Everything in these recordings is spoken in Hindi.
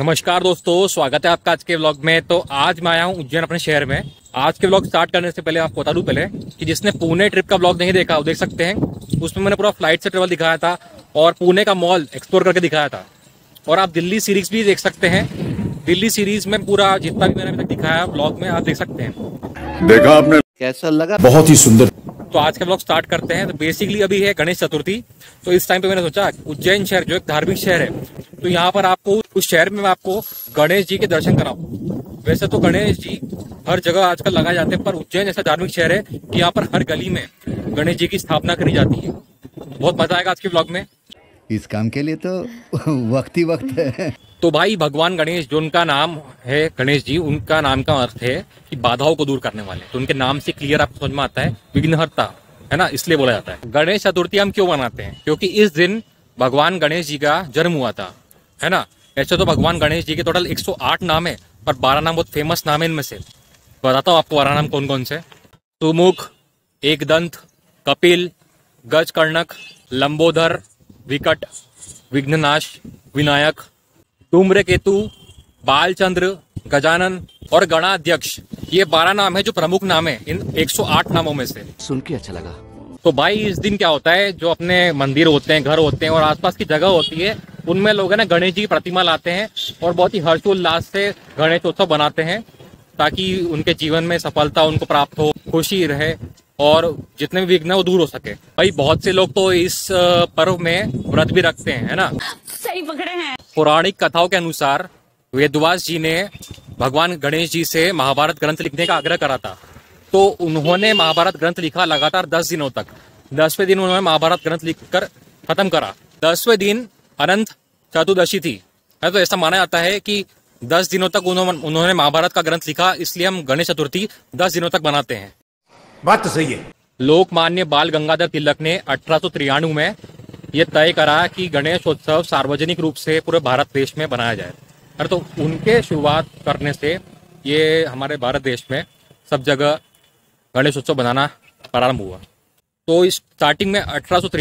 नमस्कार दोस्तों, स्वागत है आपका आज के व्लॉग में। तो आज मैं आया हूँ उज्जैन अपने शहर में। आज के व्लॉग स्टार्ट करने से पहले आपको बता दूं पहले कि जिसने पुणे ट्रिप का व्लॉग नहीं देखा वो देख सकते हैं। उसमें मैंने पूरा फ्लाइट से ट्रेवल दिखाया था और पुणे का मॉल एक्सप्लोर करके दिखाया था। और आप दिल्ली सीरीज भी देख सकते हैं। दिल्ली सीरीज में पूरा जितना भी मैंने अभी तक दिखाया व्लॉग में आप देख सकते हैं। देखा आपने, कैसा लगा? बहुत ही सुंदर। तो आज का व्लॉग स्टार्ट करते हैं। तो बेसिकली अभी है गणेश चतुर्थी। तो इस टाइम पे मैंने सोचा उज्जैन शहर जो एक धार्मिक शहर है, तो यहाँ पर आपको उस शहर में मैं आपको गणेश जी के दर्शन कराऊं। वैसे तो गणेश जी हर जगह आजकल लगाए जाते हैं, पर उज्जैन ऐसा धार्मिक शहर है कि यहाँ पर हर गली में गणेश जी की स्थापना करी जाती है। बहुत मजा आएगा आज के व्लॉग में। इस काम के लिए तो वक्त ही वक्त है। तो भाई भगवान गणेश जो उनका नाम है गणेश जी, उनका नाम का अर्थ है कि बाधाओं को दूर करने वाले। तो उनके नाम से क्लियर आपको समझ में आता है विघ्नहर्ता, है ना, इसलिए बोला जाता है। गणेश चतुर्थी हम क्यों मनाते हैं? क्योंकि इस दिन भगवान गणेश जी का जन्म हुआ था, है ना। ऐसे तो भगवान गणेश जी के टोटल 108 नाम है, पर 12 नाम बहुत फेमस नाम है। इनमें से बताता हूँ आपको 12 नाम कौन कौन से। सुमुख, एकदंत, कपिल, गजकर्णक, लंबोदर, विकट, विघ्ननाश, विनायक, धूम्रकेतु, बालचंद्र, गजानन और गणाध्यक्ष। ये 12 नाम है जो प्रमुख नाम है इन 108 नामों में से। सुन के अच्छा लगा। तो भाई इस दिन क्या होता है, जो अपने मंदिर होते हैं, घर होते हैं और आसपास की जगह होती है, उनमें लोग है ना गणेश जी की प्रतिमा लाते हैं और बहुत ही हर्षोल्लास से गणेश उत्सव बनाते हैं, ताकि उनके जीवन में सफलता उनको प्राप्त हो, खुशी रहे और जितने भी विघ्न वो दूर हो सके। भाई बहुत से लोग तो इस पर्व में व्रत भी रखते हैं, है ना। सही पकड़े हैं। पौराणिक कथाओं के अनुसार वेदव्यास जी ने भगवान गणेश जी से महाभारत ग्रंथ लिखने का आग्रह करा था। तो उन्होंने महाभारत ग्रंथ लिखा लगातार 10 दिनों तक। 10वें दिन उन्होंने महाभारत ग्रंथ लिखकर खत्म करा। 10वें दिन अनंत चतुर्दशी थी। तो ऐसा माना जाता है कि 10 दिनों तक उन्होंने महाभारत का ग्रंथ लिखा, इसलिए हम गणेश चतुर्थी 10 दिनों तक मनाते हैं। बात तो सही है। लोकमान्य बाल गंगाधर तिलक ने 1893 में यह तय करा कि गणेश उत्सव सार्वजनिक रूप से पूरे भारत देश में बनाया जाए। अरे तो उनके शुरुआत करने से ये हमारे भारत देश में सब जगह गणेश उत्सव बनाना प्रारंभ हुआ। तो इस स्टार्टिंग में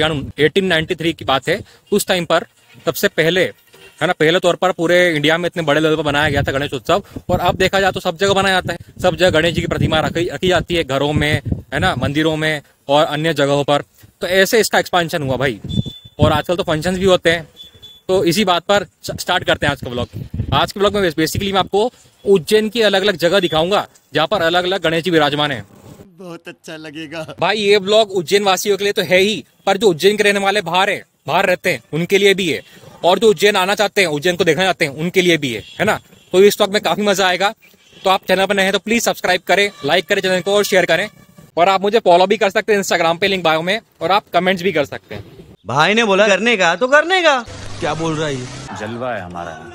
1893 की बात है। उस टाइम पर सबसे पहले, है ना, पहले तौर पर पूरे इंडिया में इतने बड़े लेवल पर बनाया गया था गणेश उत्सव। और अब देखा जाए तो सब जगह बनाया जाता है। सब जगह गणेश जी की प्रतिमा रखी जाती है, घरों में, है ना, मंदिरों में और अन्य जगहों पर। तो ऐसे इसका एक्सपांशन हुआ भाई। और आजकल तो फंक्शंस भी होते हैं। तो इसी बात पर स्टार्ट करते हैं आज का ब्लॉग। आज के ब्लॉग में बेसिकली मैं आपको उज्जैन की अलग अलग जगह दिखाऊंगा जहाँ पर अलग अलग गणेश जी विराजमान है। बहुत अच्छा लगेगा भाई ये ब्लॉग उज्जैन वासियों के लिए तो है ही, पर जो उज्जैन के रहने वाले बाहर रहते हैं उनके लिए भी है। और जो उज्जैन आना चाहते हैं, उज्जैन को देखना चाहते हैं, उनके लिए भी है ना। तो इस ब्लॉग में काफी मजा आएगा। तो आप चैनल पर नए हैं तो प्लीज सब्सक्राइब करें, लाइक करें चैनल को और शेयर करें। और आप मुझे फॉलो भी कर सकते हैं इंस्टाग्राम पे, लिंक बायो में। और आप कमेंट्स भी कर सकते हैं। भाई ने बोला करने का तो करने का। क्या बोल रहा है ये? जलवा है हमारा।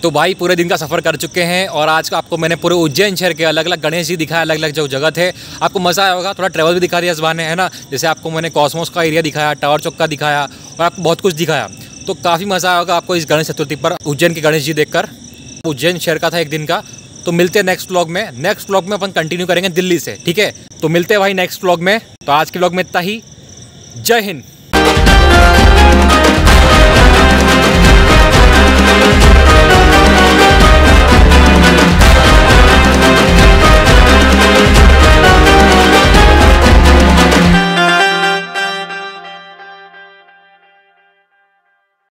तो भाई पूरे दिन का सफ़र कर चुके हैं और आज का आपको मैंने पूरे उज्जैन शहर के अलग अलग गणेश जी दिखाया, अलग अलग जो जगह थे। आपको मज़ा आया होगा, थोड़ा ट्रैवल भी दिखा दिया इस बहाने, है ना। जैसे आपको मैंने कॉस्मोस का एरिया दिखाया, टावर चौक का दिखाया और आपको बहुत कुछ दिखाया। तो काफ़ी मज़ा आया होगा आपको इस गणेश चतुर्थी पर उज्जैन के गणेश जी देखकर। उज्जैन शहर का था एक दिन का। तो मिलते हैं नेक्स्ट व्लॉग में। नेक्स्ट व्लॉग में अपन कंटिन्यू करेंगे दिल्ली से, ठीक है। तो मिलते हैं भाई नेक्स्ट व्लॉग में। तो आज के व्लॉग में इतना ही। जय हिंद।